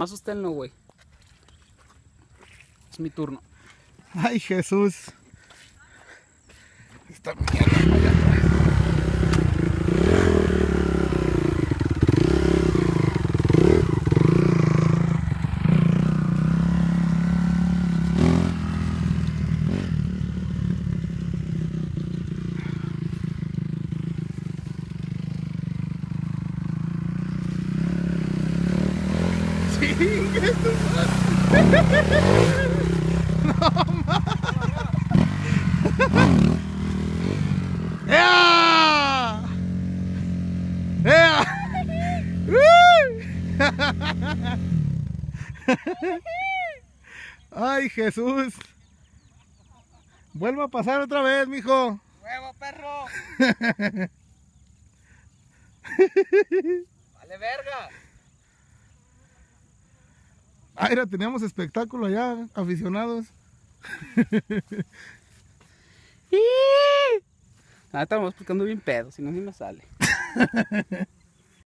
Más usted no, güey. Es mi turno. Ay, Jesús. Esta mierda allá atrás. ¡Ea! ¡Ea! ¡Ay, Jesús! Vuelva a pasar otra vez, mijo. ¡Huevo, perro! ¡Vale, verga! Ah, mira, teníamos espectáculo allá, aficionados. Ah, estamos buscando bien pedo, si no, ni me sale.